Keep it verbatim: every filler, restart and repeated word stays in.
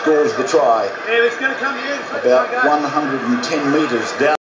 scores the try. About one hundred ten metres down.